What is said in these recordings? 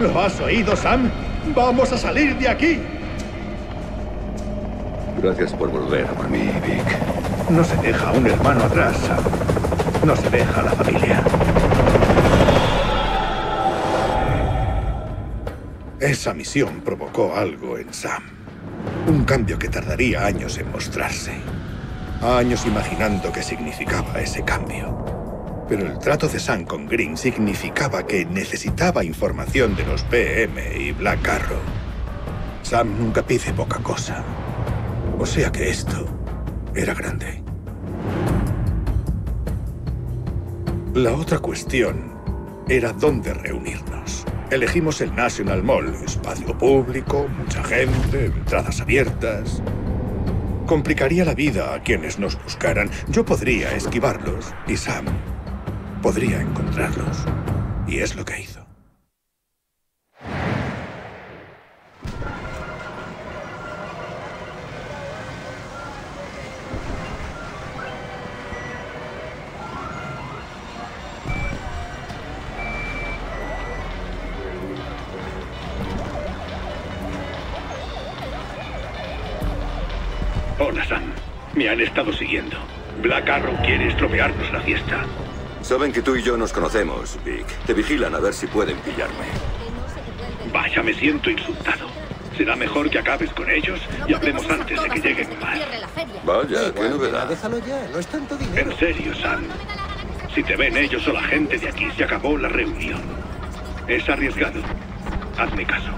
¿Lo has oído, Sam? ¡Vamos a salir de aquí! Gracias por volver a por mí, Vic. No se deja a un hermano atrás, Sam. No se deja a la familia. Esa misión provocó algo en Sam. Un cambio que tardaría años en mostrarse. Años imaginando qué significaba ese cambio. Pero el trato de Sam con Green significaba que necesitaba información de los PM y Black Arrow. Sam nunca pide poca cosa. O sea que esto era grande. La otra cuestión era dónde reunirnos. Elegimos el National Mall, espacio público, mucha gente, entradas abiertas. Complicaría la vida a quienes nos buscaran. Yo podría esquivarlos y Sam podría encontrarlos. Y es lo que hizo. Hola, Sam. Me han estado siguiendo. Black Arrow quiere estropearnos la fiesta. Saben que tú y yo nos conocemos, Vic. Te vigilan a ver si pueden pillarme. Vaya, me siento insultado. Será mejor que acabes con ellos y hablemos antes de que lleguen más. Vaya, qué novedad. Déjalo ya, no es tanto dinero. En serio, Sam. Si te ven ellos o la gente de aquí, se acabó la reunión. Es arriesgado. Hazme caso.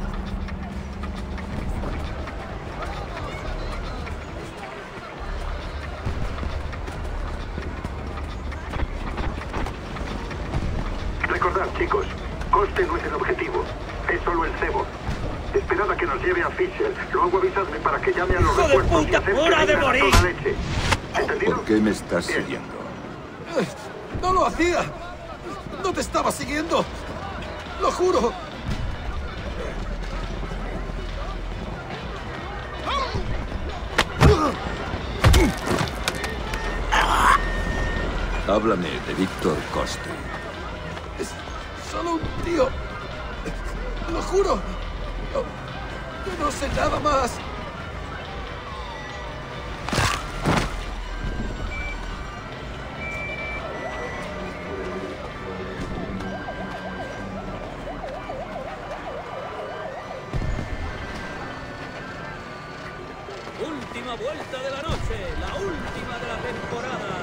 Recordad, chicos, Coste no es el objetivo. Es solo el cebo. Esperad a que nos lleve a Fisher. Luego avisadme para que llame a los ¡Hijo de refuerzos y puta! hacer que ¡Hora de vengan a morir! toda leche. ¿Entendido? ¿Por qué me estás Bien. siguiendo? ¡No lo hacía! ¡No te estaba siguiendo! ¡Lo juro! Háblame de Víctor Coste. Es solo un tío. Lo juro. Yo no sé nada más. Última vuelta de la noche, la última de la temporada.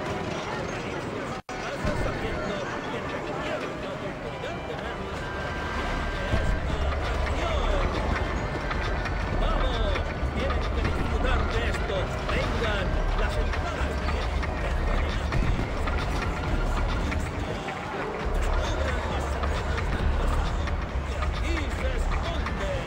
Vamos, tienen que disfrutar de esto. Vengan, las entradas aquí se esconden.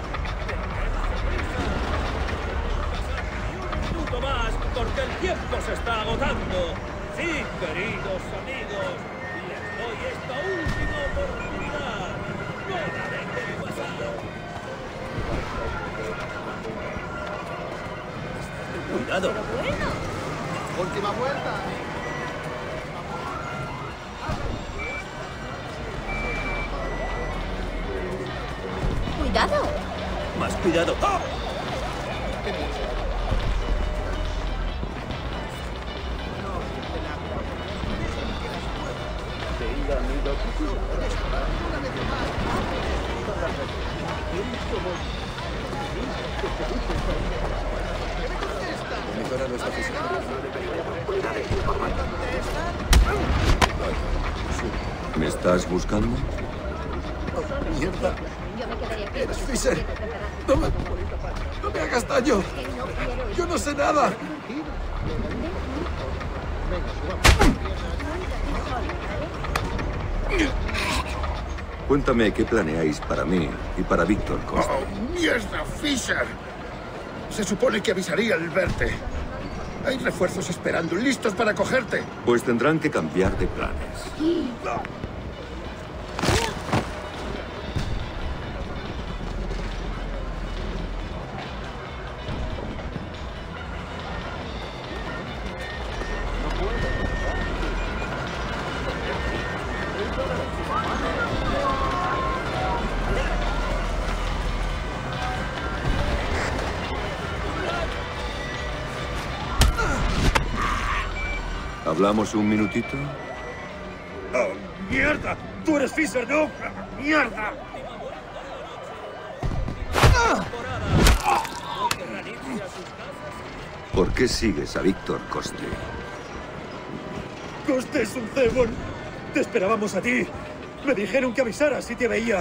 Minuto más, porque el tiempo se está agotando. Sí, queridos amigos, les doy esta última oportunidad. No la dejen pasar. Cuidado. Última vuelta. ¡Cuidado! Más cuidado. ¡Ah! Monitora nuestra física. ¿Me estás buscando? Oh, mierda. Yo me quedaría aquí. Eres Fisher. No me hagas daño. Yo no sé nada. Cuéntame qué planeáis para mí y para Víctor Coste. ¡Oh, mierda, Fisher! Se supone que avisaría al verte. Hay refuerzos esperando, listos para cogerte. Pues tendrán que cambiar de planes. ¿Hablamos un minutito? ¡Oh, mierda! ¡Tú eres Fisher, no! ¡Mierda! ¿Por qué sigues a Víctor Coste? ¡Coste es un cebón! ¡Te esperábamos a ti! Me dijeron que avisaras si te veía.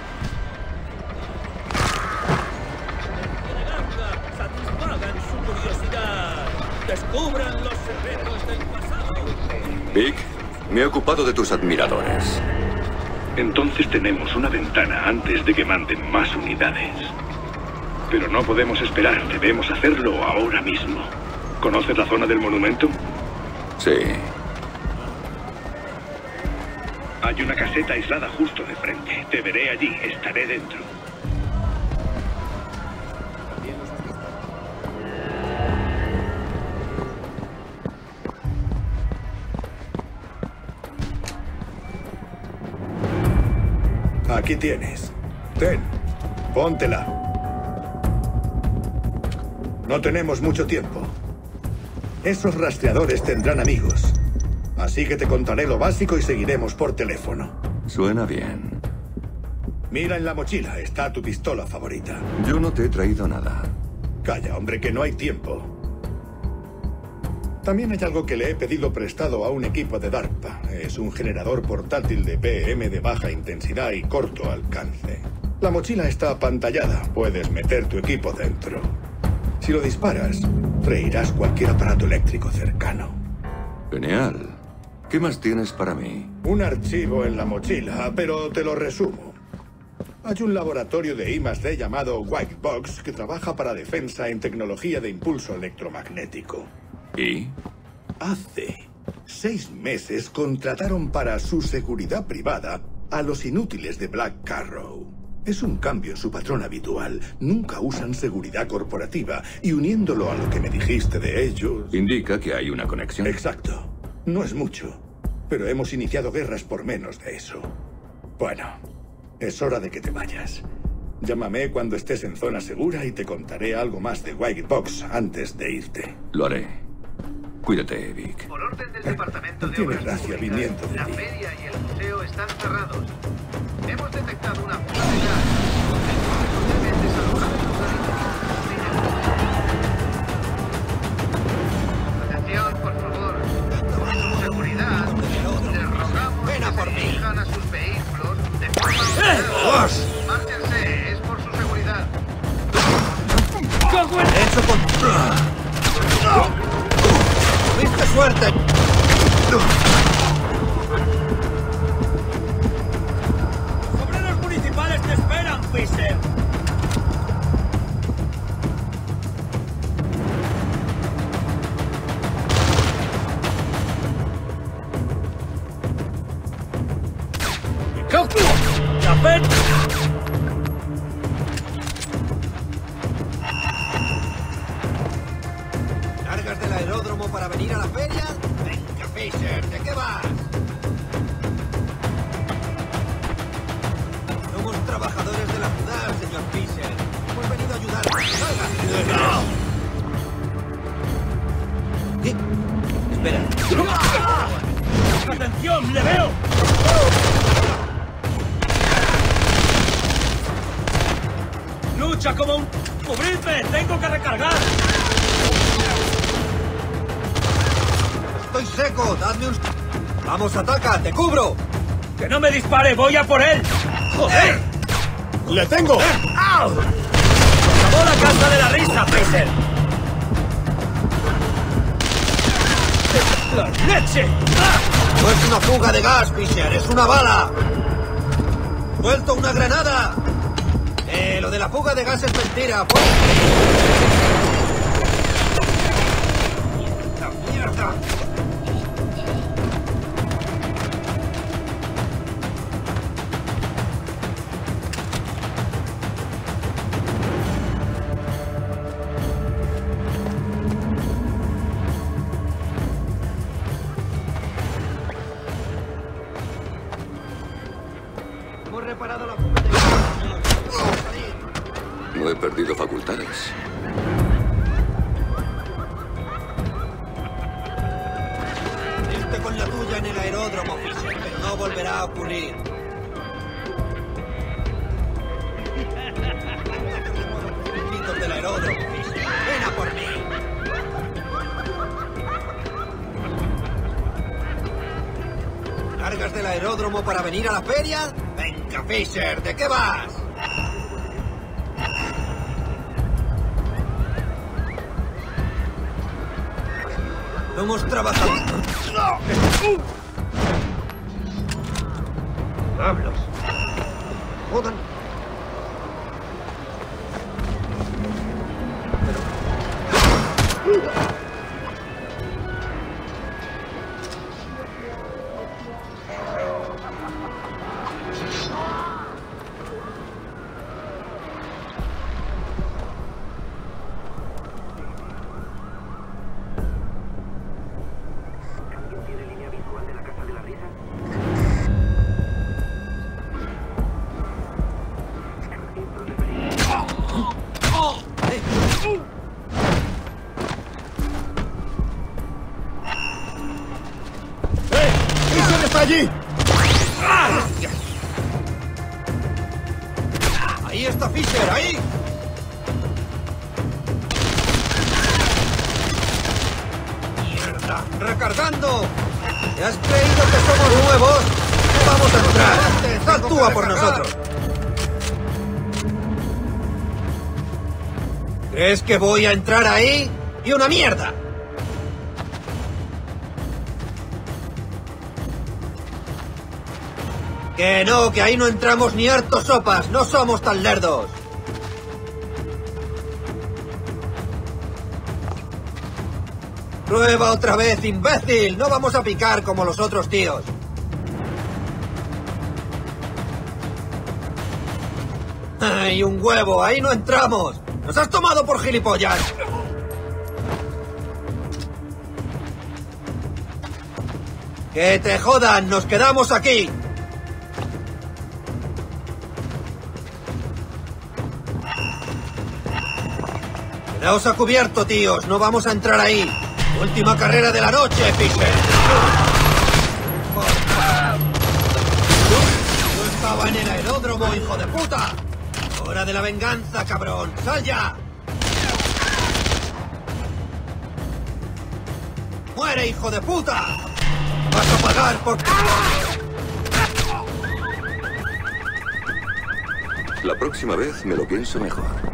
Satisfagan su curiosidad. Descubran los secretos del pasado. Vic, me he ocupado de tus admiradores. Entonces tenemos una ventana antes de que manden más unidades. Pero no podemos esperar, debemos hacerlo ahora mismo. ¿Conoces la zona del monumento? Sí. Hay una caseta aislada justo de frente. Te veré allí, estaré dentro. Aquí tienes. Ten, póntela. No tenemos mucho tiempo. Esos rastreadores tendrán amigos. Así que te contaré lo básico y seguiremos por teléfono. Suena bien. Mira en la mochila, está tu pistola favorita. Yo no te he traído nada. Calla, hombre, que no hay tiempo. También hay algo que le he pedido prestado a un equipo de DARPA. Es un generador portátil de PM de baja intensidad y corto alcance. La mochila está apantallada. Puedes meter tu equipo dentro. Si lo disparas, freirás cualquier aparato eléctrico cercano. Genial. ¿Qué más tienes para mí? Un archivo en la mochila, pero te lo resumo. Hay un laboratorio de I+D llamado White Box que trabaja para defensa en tecnología de impulso electromagnético. ¿Y? Hace 6 meses contrataron para su seguridad privada a los inútiles de Black Carrow. Es un cambio en su patrón habitual. Nunca usan seguridad corporativa y uniéndolo a lo que me dijiste de ellos... Indica que hay una conexión. Exacto. No es mucho, pero hemos iniciado guerras por menos de eso. Bueno, es hora de que te vayas. Llámame cuando estés en zona segura y te contaré algo más de White Box antes de irte. Lo haré. Cuídate, Vic. Por orden del Departamento de Tienes Obras gracia Públicas, viniendo de la ti. feria y el museo están cerrados. Hemos detectado una fuga de gas. El público debe desalojar el lugar. Atención, por favor. Por su seguridad, les rogamos que se dirijan a sus vehículos de forma ordenada. Márchense, es por su seguridad. ¡Tuviste suerte! ¡Obreros municipales te esperan, Fisher! ¡Chapet! ¿Largas del aeródromo para venir a la feria? Venga, Fisher, ¿de qué vas? Somos trabajadores de la ciudad, señor Fisher. Hemos venido a ayudar. ¡Salga! Espera. ¡Atención! ¡Le veo! ¡Lucha como un... ¡Cubridme! ¡Tengo que recargar! Estoy seco, dadme un... Vamos, ataca, te cubro. ¡Que no me dispare! ¡Voy a por él! ¡Joder! ¡Le tengo! ¡Au! ¡Acabó la casa de la risa, Fisher! ¡La leche! No es una fuga de gas, Fisher, es una bala. ¡Suelto una granada! Lo de la fuga de gas es mentira. ¡Mierda! Hemos reparado la fuga de gas. No he perdido facultades. aeródromo, Fisher, pero no volverá a ocurrir. Pitos del aeródromo, Fisher. ¡Ven a por mí! ¿Cargas del aeródromo para venir a la feria? Venga, Fisher, ¿de qué vas? No hemos trabajado. ¡Diablos! ¡Jodan! ¡Allí! ¡Ahí está Fisher! ¡Ahí! ¡Mierda! ¡Recargando! ¿Te has creído que somos nuevos? ¡No vamos a entrar! ¡Actúa por nosotros! ¿Crees que voy a entrar ahí? ¡Y una mierda! Que no, que ahí no entramos ni hartos sopas. No somos tan lerdos. Prueba otra vez, imbécil. No vamos a picar como los otros tíos. ¡Ay, un huevo! Ahí no entramos. ¡Nos has tomado por gilipollas! ¡Que te jodan! ¡Nos quedamos aquí! Quedaos a cubierto, tíos. No vamos a entrar ahí. Última carrera de la noche, Fisher. Yo estaba en el aeródromo, hijo de puta. Hora de la venganza, cabrón. ¡Sal ya! ¡Muere, hijo de puta! ¡Vas a pagar por... La próxima vez me lo pienso mejor.